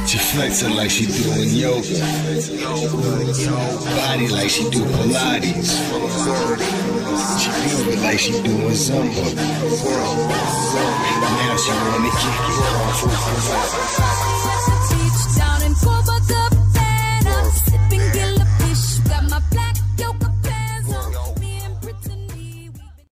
She flexing like she doing yoga. Body like she do Pilates. She do it like she doing Zumba. Now she wanna kick it.